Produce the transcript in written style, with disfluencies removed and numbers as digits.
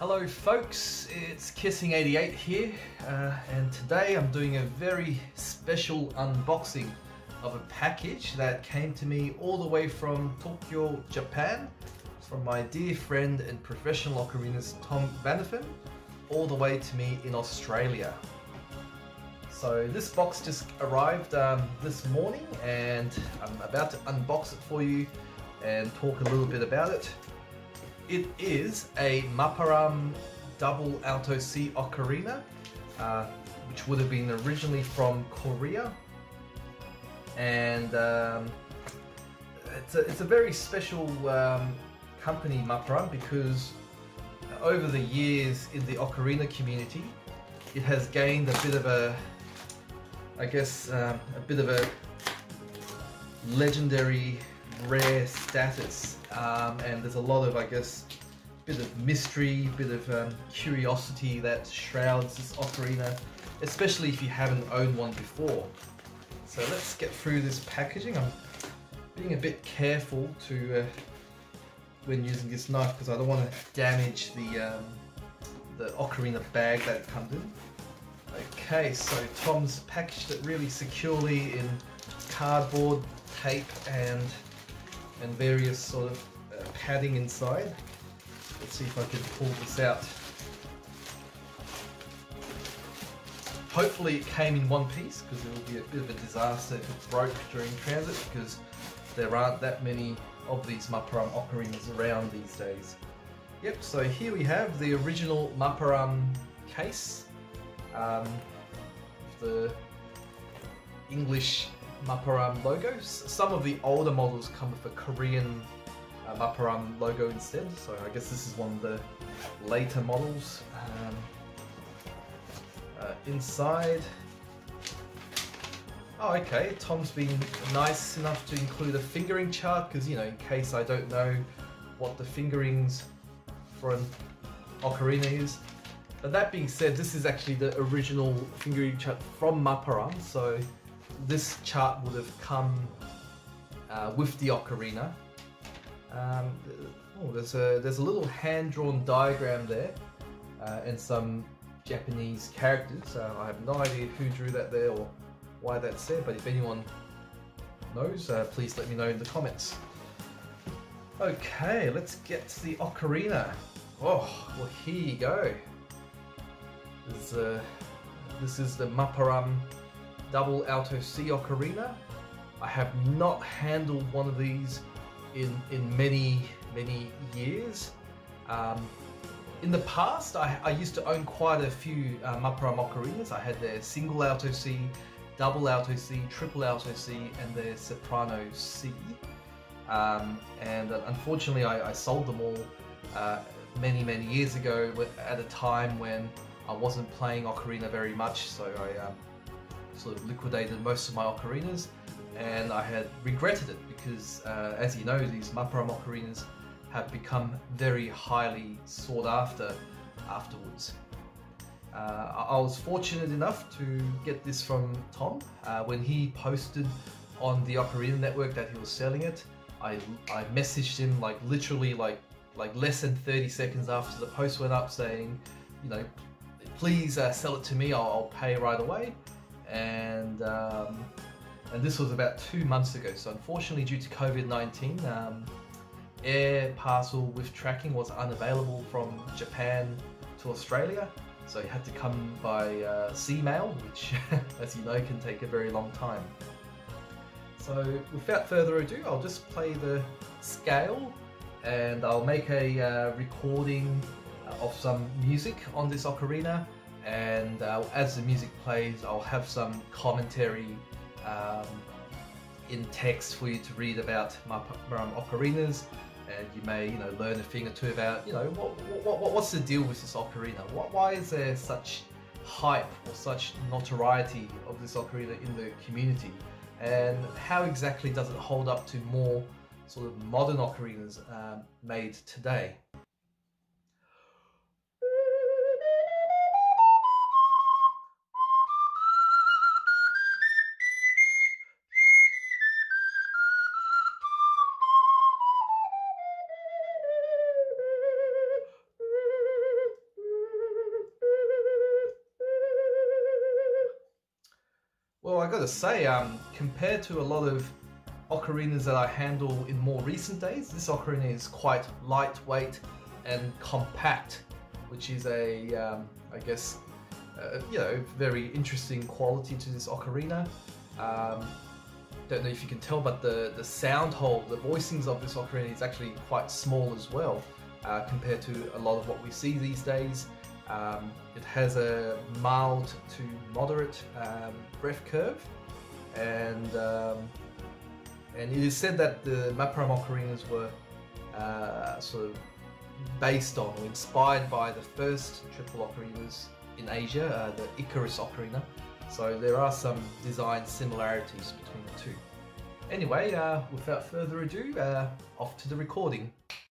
Hello folks, it's Kissing88 here, and today I'm doing a very special unboxing of a package that came to me all the way from Tokyo, Japan, from my dear friend and professional ocarinist Tom Vanderfen, all the way to me in Australia. So this box just arrived this morning, and I'm about to unbox it for you and talk a little bit about it. It is a Maparam Double Alto C ocarina, which would have been originally from Korea, and it's a very special company, Maparam, because over the years in the ocarina community, it has gained a bit of a, I guess, a bit of a legendary rare status, and there's a lot of, I guess, bit of mystery, bit of curiosity that shrouds this ocarina, especially if you haven't owned one before. So let's get through this packaging. I'm being a bit careful to when using this knife because I don't want to damage the ocarina bag that it comes in. Okay, so Tom's packaged it really securely in cardboard, tape, and various sort of padding inside. Let's see if I can pull this out. Hopefully it came in one piece, because it will be a bit of a disaster if it broke during transit, because there aren't that many of these Maparam ocarinas around these days. Yep, so here we have the original Maparam case. The English Maparam logos. Some of the older models come with a Korean Maparam logo instead, so I guess this is one of the later models. Inside, oh okay, Tom's been nice enough to include a fingering chart, because, you know, in case I don't know what the fingerings for an ocarina is. But that being said, this is actually the original fingering chart from Maparam, so this chart would have come with the ocarina. There's a little hand-drawn diagram there, and some Japanese characters. I have no idea who drew that there or why that's there, but if anyone knows, please let me know in the comments. Okay, let's get to the ocarina. Oh, well, here you go. This is the Maparam Double Alto C ocarina. I have not handled one of these in many years. In the past, I used to own quite a few Maparam ocarinas. I had their single alto C, double alto C, triple alto C, and their soprano C. And unfortunately, I sold them all many years ago at a time when I wasn't playing ocarina very much, so I sort of liquidated most of my ocarinas, and I had regretted it because, as you know, these Maparam ocarinas have become very highly sought after afterwards. I was fortunate enough to get this from Tom. When he posted on the Ocarina network that he was selling it, I messaged him literally less than 30 seconds after the post went up, saying, you know, please sell it to me, I'll pay right away. And this was about 2 months ago. So unfortunately, due to COVID-19, air parcel with tracking was unavailable from Japan to Australia. So it had to come by sea mail, which, as you know, can take a very long time. So without further ado, I'll just play the scale, and I'll make a recording of some music on this ocarina, and as the music plays, I'll have some commentary in text for you to read about Maparam ocarinas, and you may, you know, learn a thing or two about, you know, what's the deal with this ocarina? Why is there such hype or such notoriety of this ocarina in the community, and how exactly does it hold up to more sort of modern ocarinas made today? gotta say, compared to a lot of ocarinas that I handle in more recent days, this ocarina is quite lightweight and compact, which is a, I guess, you know, very interesting quality to this ocarina. Don't know if you can tell, but the sound hole, the voicings of this ocarina is actually quite small as well, compared to a lot of what we see these days. It has a mild to moderate breath curve, and it is said that the Maparam ocarinas were sort of based on or inspired by the first triple ocarinas in Asia, the Icarus ocarina. So there are some design similarities between the two. Anyway, without further ado, off to the recording.